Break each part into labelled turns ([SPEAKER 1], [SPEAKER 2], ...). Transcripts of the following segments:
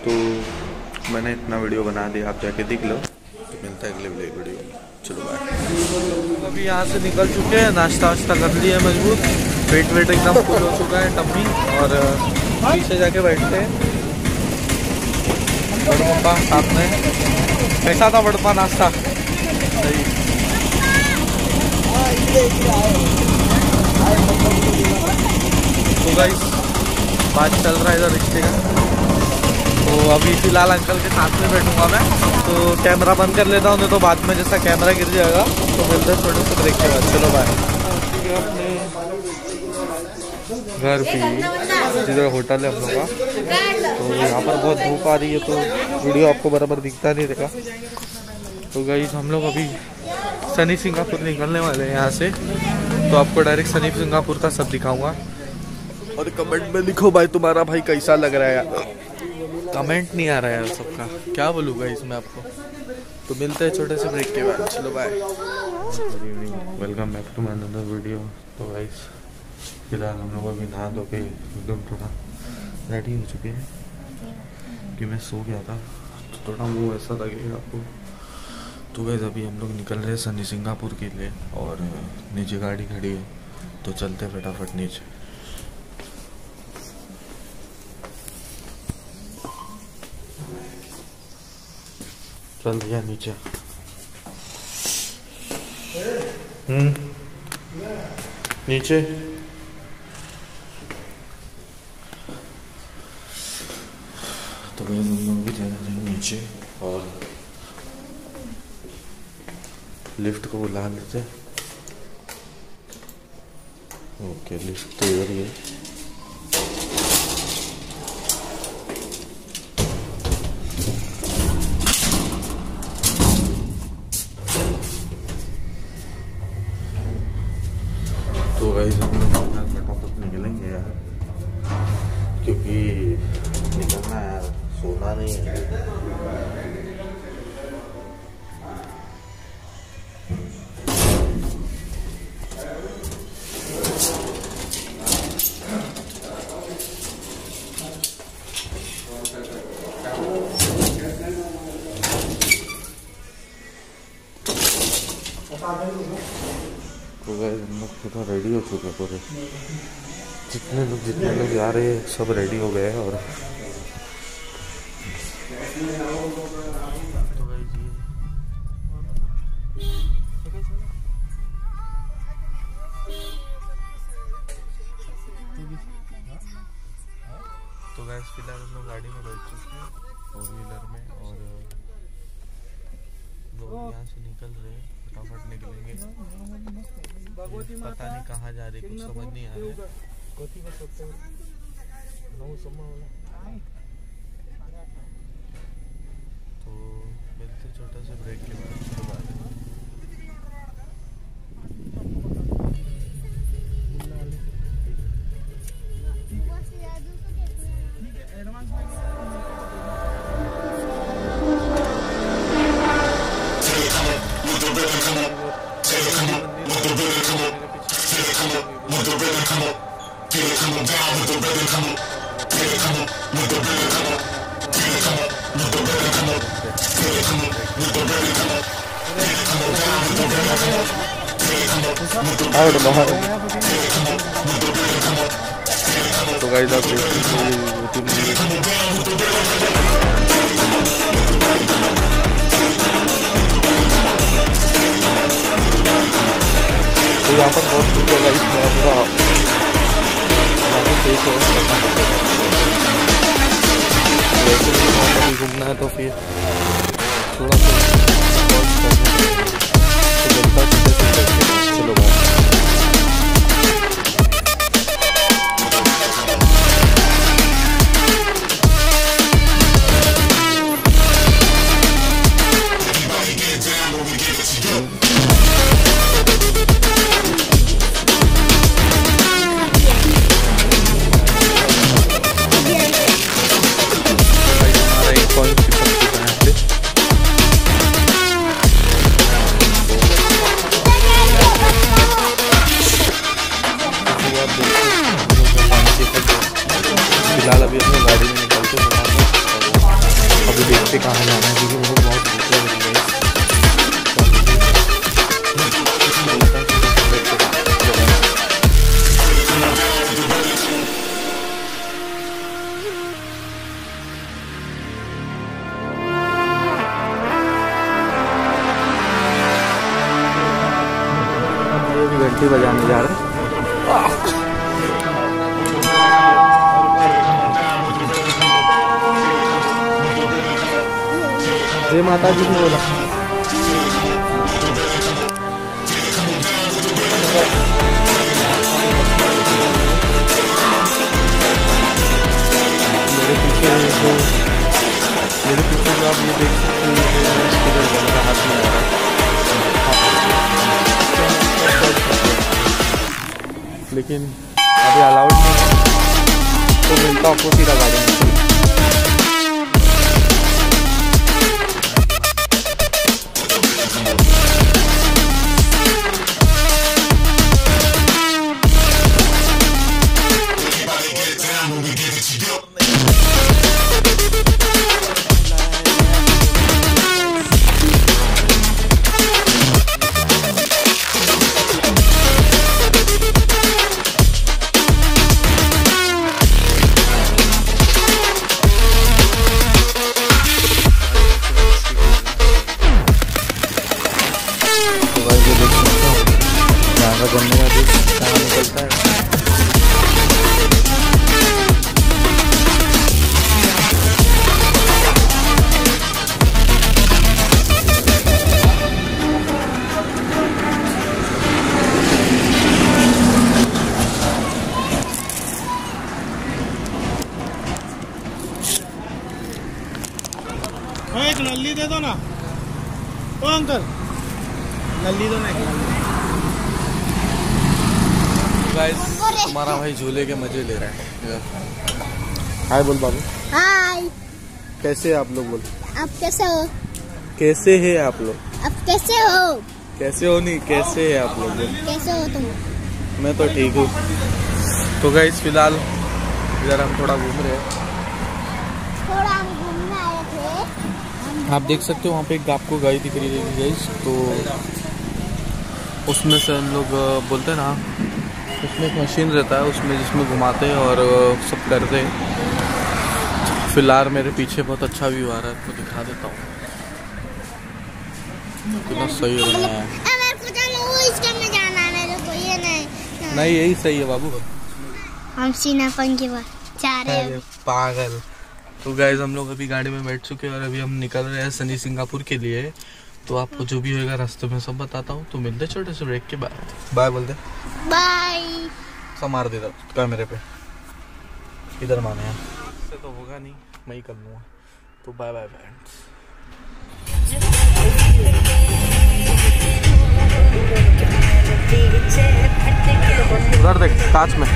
[SPEAKER 1] तो मैंने इतना वीडियो बना दिया, आप जाके देख लो। तो मिलता है अगले वीडियो में, चलो बाय। अभी यहाँ से निकल चुके हैं, नाश्ता वाश्ता कर लिया मजबूत, पेट वेट एकदम फुल हो चुका है टम्मी, और पीछे जाके बैठते हैं। बड़पा साथ में, कैसा था बड़पा नाश्ता? सही। तो गाइस बात चल रहा है इधर रिश्ते का। तो अभी फिलहाल अंकल के साथ में बैठूंगा मैं, तो कैमरा बंद कर लेता हूँ, नहीं तो बाद में जैसा कैमरा गिर जाएगा। तो मिलते हैं थोड़े से ब्रेक के बाद, चलो बाय। अपने घर पे जिधर होटल है हम लोग का, तो यहाँ पर बहुत धूप आ रही है तो वीडियो आपको बराबर दिखता नहीं रहेगा। तो गाइस हम लोग अभी सनी सिंगापुर निकलने वाले हैं यहाँ से, तो आपको डायरेक्ट सनी सिंगापुर का सब दिखाऊंगा। और कमेंट में लिखो भाई तुम्हारा भाई कैसा लग रहा है यार। कमेंट नहीं आ रहा है सबका, क्या बोलूँगा इसमें आपको। तो मिलते हैं छोटे से ब्रेक के बाद, चलो bye. Good evening, welcome back to my another video. तो गाइस फिलहाल हम लोग अभी नहा धो के एकदम थोड़ा रेडी हो चुके हैं, कि मैं सो गया था तो थोड़ा मुँह ऐसा लगेगा आपको। तो गाइस अभी हम लोग निकल रहे हैं सनी सिंगापुर के लिए, और नीचे गाड़ी खड़ी है तो चलते फटाफट नीचे। चल दिया नीचे। नीचे तो भाई हम लोग भी जा रहे हैं नीचे, और लिफ्ट को बुला लेते। ओके, लिफ्ट तो इधर ही है। तो गाइस हम लोग फटाफट निकलेंगे यार, क्योंकि निकलना है यार, सोना नहीं है। तो गाइस हम लोग पूरा रेडी हो चुके हैं, पूरे जितने लोग जा रहे हैं सब रेडी हो गए हैं। और तो गाइस फिलहाल हम लोग गाड़ी में बैठ चुके हैं, फोर व्हीलर में, और लोग यहाँ से निकल रहे हैं, फटाफट निकलेंगे। पता नहीं कहाँ जा रहे, कुछ समझ नहीं आ रहा है। तो मिलते छोटा सा ब्रेक के बाद। तो गाइस आप तो यहाँ पर बहुत कुछ होगा, इसमें पूरा वैसे भी घूमना है तो फिर थोड़ा सा चलो बाय। से खाना जाना है क्योंकि मुझे बहुत भूख लग रही है। घंटी बजाने जा रहे हैं। जय माता जी ने बोला। मेरे पीछे आप ये देख सकते हैं हाथ में आ रहा है। लेकिन अभी अलाउड नहीं है तो मिलता आपको सीधा गाड़ी में। गन्ने का जूस कहाँ निकलता है।
[SPEAKER 2] एक नल्ली दे दो ना। ओ अंकल नल्ली दो ना।
[SPEAKER 1] गाइस हमारा भाई झूले के मजे ले रहा है। हाय बोल बाबू।
[SPEAKER 3] हाय।
[SPEAKER 1] कैसे आप लोग बोल।
[SPEAKER 3] आप कैसे हो?
[SPEAKER 1] कैसे है आप लोग?
[SPEAKER 3] आप कैसे हो?
[SPEAKER 1] कैसे हो नहीं कैसे है आप लोग बोल।
[SPEAKER 3] कैसे हो तुम?
[SPEAKER 1] मैं तो ठीक हूँ। तो गाइस फिलहाल इधर हम थोड़ा घूम रहे हैं।
[SPEAKER 3] थोड़ा हम घूमने आए थे।
[SPEAKER 1] आप देख सकते हो वहाँ पे एक आपको गाय दिख रही है गाइस। तो उसमें से हम लोग बोलते हैं ना, उसमें एक मशीन रहता है उसमें जिसमें घुमाते हैं और सब करते हैं। फिलहाल मेरे पीछे बहुत अच्छा व्यू आ रहा है तो दिखा देता हूँ। कितना सही हो रहा है। नहीं यही सही है बाबू।
[SPEAKER 3] हम सीनापन की बात जा रहे हैं।
[SPEAKER 1] पागल। तो गाइस हम लोग अभी गाड़ी में बैठ चुके हैं और अभी हम निकल रहे हैं सनी सिंगापुर के लिए। तो आपको जो भी होगा रास्ते में सब बताता हूँ। तो मिलते छोटे से ब्रेक के बाद। बाय बोल दे।
[SPEAKER 3] बाय।
[SPEAKER 1] मार दे कैमरे पे इधर माने हैं। इससे तो होगा नहीं, मैं ही कर लूँगा। तो बाय बाय फ्रेंड्स। उधर देख कांच में।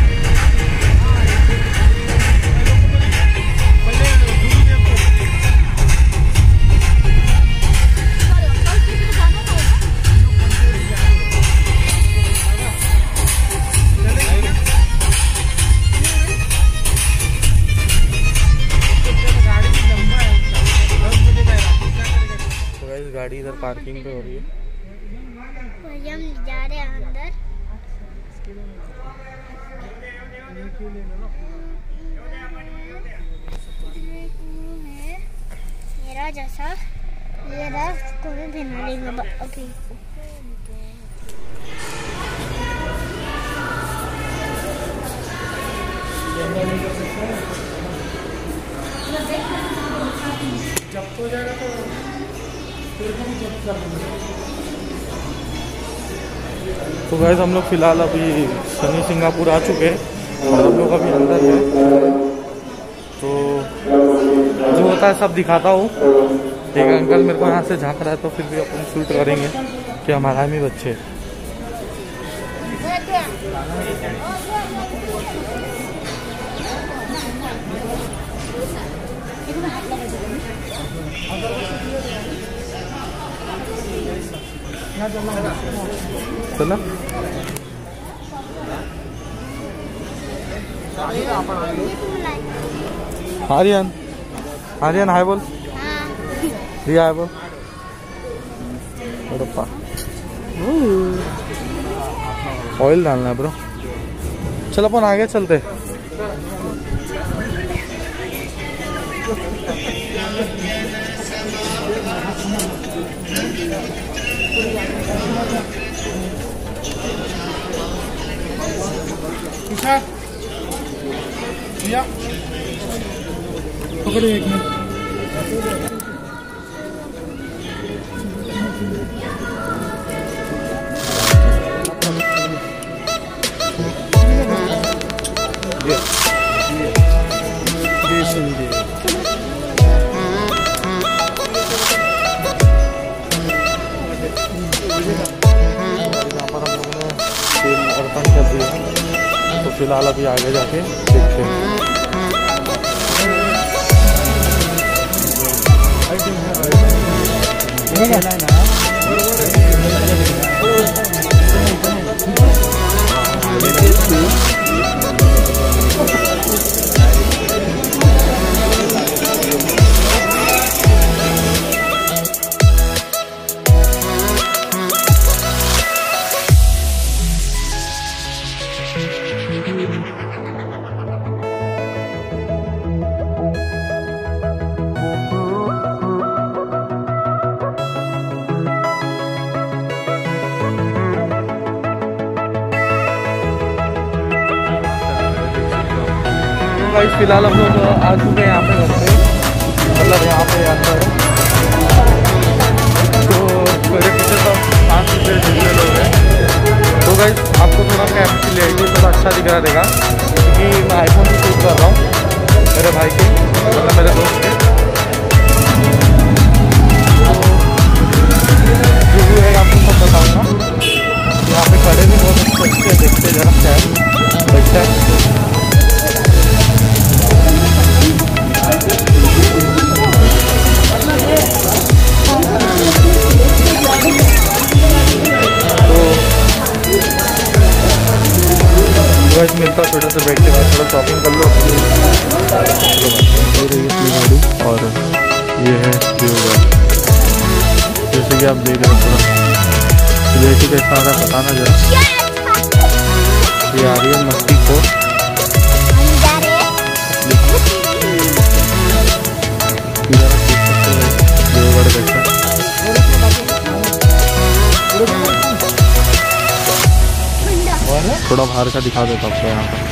[SPEAKER 1] गाड़ी इधर पार्किंग पे हो रही है।
[SPEAKER 3] हम जा रहे हैं अंदर। मेरा जैसा ये रहा कोई पहना लेंगे। ओके
[SPEAKER 2] जब तो जाएगा तो
[SPEAKER 1] तो गाइस हम लोग फिलहाल अभी सनी सिंगापुर आ चुके हैं और हम लोग अभी अंदर हैं। तो जो होता है सब दिखाता हूँ। एक अंकल मेरे को यहाँ से झाँक रहा है तो फिर भी अपन शूट करेंगे कि हमारा ही बच्चे। चला आर्यन, आर्यन हाय बोल। रिया है वो बड़प्पा ऑयल डालना है ब्रो। चलो अपन आगे चलते।
[SPEAKER 2] पकड़ो एक मिनट।
[SPEAKER 1] तो फिलहाल अभी आगे जाके देखते हैं। फिलहाल हम लोग आ चुके हैं यहाँ पे घर पे, मतलब यहाँ पे अंदर। तो मेरे पीछे तो 5 रुपये जितने लोग हैं। तो गाइस आपको थोड़ा कैम की क्लियरिटी थोड़ा अच्छा दिख रहा रहेगा, क्योंकि मैं आईफोन से शूट कर रहा हूँ मेरे भाई के, मतलब मेरे दोस्त के। तो जो है आपको सब बताऊँगा। यहाँ पे खड़े भी बहुत अच्छे देखते जरा कैम बैठा है। मिलता थोड़ा सा बैठ के बाद थोड़ा शॉपिंग कर लो। और ये है देवगढ़, जैसे कि आप देख रहे हो। थोड़ा क्लियरिटी कैसा आ रहा है बताना जरा। ये आ रही है मस्ती को देवगढ़ कैसा। थोड़ा बाहर का दिखा देता हूँ आपको यहाँ पर।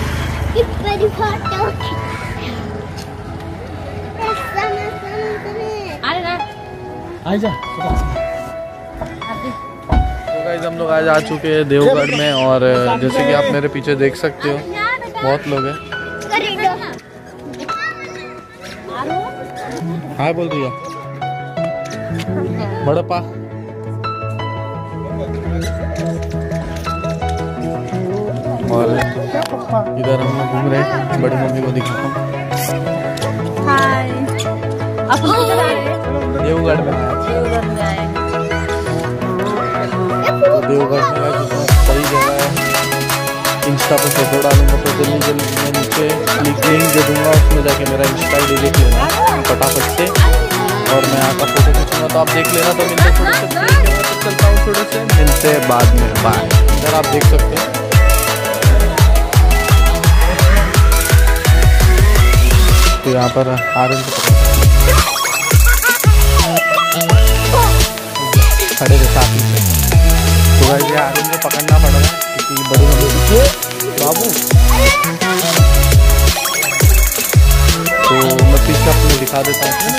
[SPEAKER 1] तो गाइस हम लोग आज आ चुके हैं देवगढ़ में, और जैसे कि आप मेरे पीछे देख सकते हो बहुत लोग हैं। हाय बोल रही है बड़प्पा। और इधर हम लोग घूम रहे हैं, बड़ी मम्मी को दिखाता हूँ।
[SPEAKER 4] हाय, आप किधर आए?
[SPEAKER 1] देवगढ़ में आए। तो देवगढ़ में सही जगह है। इंस्टा पे फोटो डालूंगा, फोटो नीचे लिंक दे दूंगा, उसमें जाके मेरा इंस्टा आईडी देख लेना फटाफट से। और मैं यहाँ का फोटो खींचूंगा तो आप देख लेना। तो मिलते थोड़े से चलता हूँ, थोड़े से मिलते बाद में। बाय। इधर आप देख सकते हैं तो यहाँ पर आर्यन खड़े थे साथ में। तो गाइस ये आर्यन को पकड़ना पड़ रहा है क्योंकि बड़ी मम्मी बाबू। तो मैं पीछे अपने दिखा देता हूँ।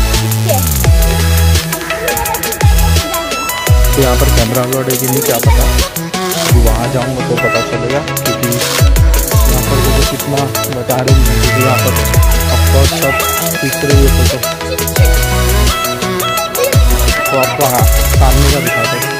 [SPEAKER 1] तो यहाँ पर कैमरा लॉड है कि नहीं क्या पता, वहाँ जाऊँगा तो पता चलेगा। क्योंकि यहाँ पर मुझे कितना बता रहे हैं, यहाँ पर ऑफकोर्स सब तीसरे हुए फोटो तो आपको सामने का दिखाते हैं।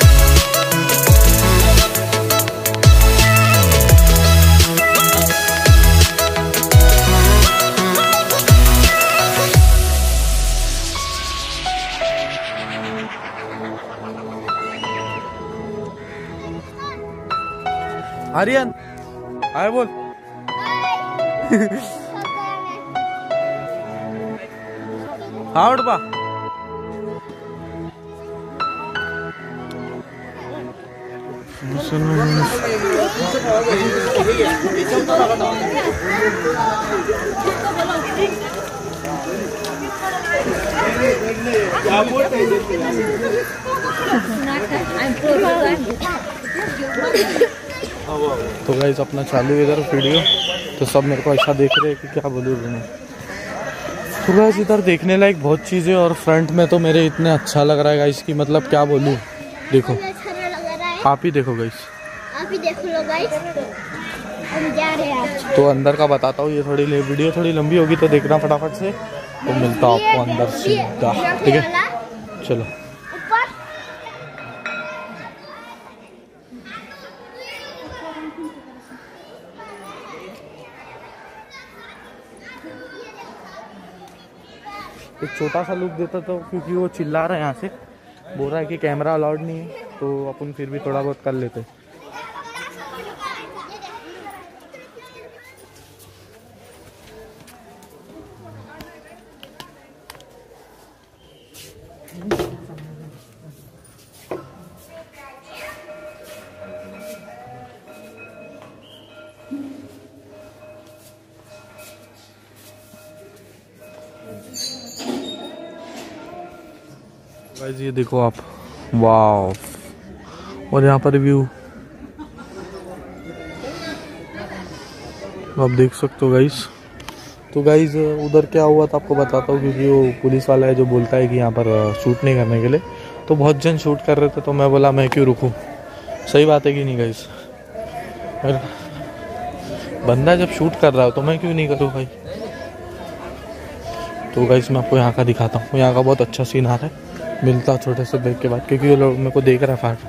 [SPEAKER 1] आर्यन आए बोल। हाउड बा तो गाइस अपना चालू इधर वीडियो, तो सब मेरे को ऐसा देख रहे हैं कि क्या बोलूँ मैं। तो गाइस इधर देखने लायक बहुत चीज़ें, और फ्रंट में तो मेरे इतने अच्छा लग रहा है गाइस कि मतलब क्या बोलूँ। देखो आप ही देखो गाइस,
[SPEAKER 3] आप ही देख लो गाइस। हम जा रहे हैं आज।
[SPEAKER 1] तो अंदर का बताता हूँ, ये थोड़ी वीडियो थोड़ी लंबी होगी तो देखना फटाफट से, तो मिलता हूँ आपको अंदर सीधा, ठीक है चलो।
[SPEAKER 3] ऊपर
[SPEAKER 1] एक छोटा सा लुक देता तो, क्योंकि वो चिल्ला रहा है यहाँ से, बोल रहा है कि कैमरा अलाउड नहीं है, तो अपन फिर भी थोड़ा बहुत कर लेते। गाइस ये देखो आप, वाव, और यहाँ पर व्यू आप देख सकते हो गाइस। तो गाइस उधर क्या हुआ था आपको बताता हूँ, क्योंकि वो पुलिस वाला है जो बोलता है कि यहाँ पर शूट नहीं करने के लिए, तो बहुत जन शूट कर रहे थे, तो मैं बोला मैं क्यों रुकूँ। सही बात है कि नहीं गाइस, बंदा जब शूट कर रहा हो तो मैं क्यों नहीं करूँ भाई। तो गाइस मैं आपको यहाँ का दिखाता हूँ, यहाँ का बहुत अच्छा सीन आ रहा है। मिलता छोटे से ब्रेक के बाद, क्योंकि वो लोग मेरे को देख रहा है फाट।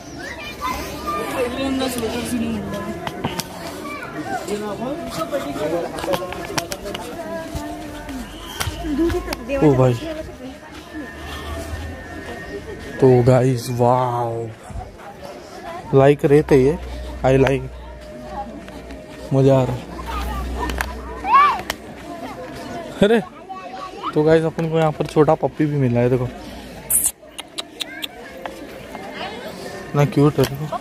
[SPEAKER 1] ओ भाई, तो गाइस वाव, लाइक रहते ये, आई लाइक, मजा आ रहा है। अरे तो गाइस अपन को यहाँ पर छोटा पप्पी भी मिला है, देखो ना क्यूट है, देखो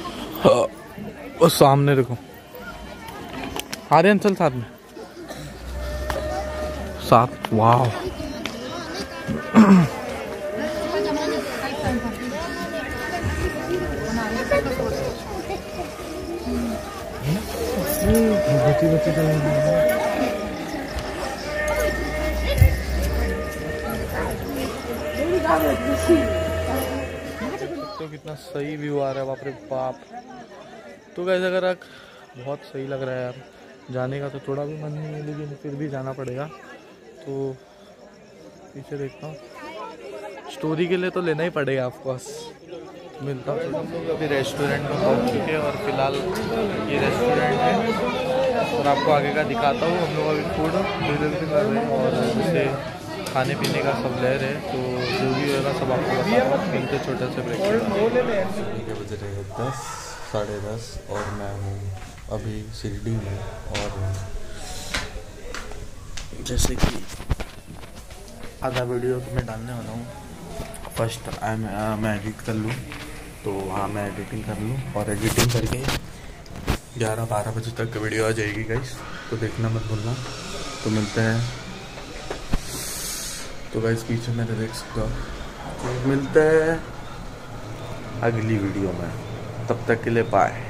[SPEAKER 1] और सामने देखो। आर्यन चल साथ में, साथ, वाह। तो कितना सही व्यू आ रहा है, बाप रे बाप। तो गाइस अगर आप, बहुत सही लग रहा है यार, जाने का तो थोड़ा भी मन नहीं है, लेकिन फिर भी जाना पड़ेगा। तो पीछे देखता हूँ, स्टोरी के लिए तो लेना ही पड़ेगा ऑफकोर्स। मिलता हूँ। हम लोग अभी रेस्टोरेंट में पहुँच चुके हैं, और फिलहाल ये रेस्टोरेंट है, और आपको आगे का दिखाता हूँ। हम लोग अभी फूड डिलीवरी कर रहे हैं, और जैसे खाने पीने का सब ले रहे हैं, तो जो भी होगा सब आपको बताऊँगा। मिलते छोटे से ब्रेक के बज रहे हैं 10, 10:30, और मैं हूँ अभी शिरडी में। और जैसे कि आधा वीडियो मैं डालने वाला हूँ, फर्स्ट मैं एडिट कर लूँ, तो हाँ मैं एडिटिंग कर लूँ, और एडिटिंग करके 11-12 बजे तक वीडियो आ जाएगी गाइस, तो देखना मत भूलना। तो मिलते हैं, तो गाइस पीछे मेरे देख सकते हो। तो मिलते हैं अगली वीडियो में, तब तक के लिए बाय।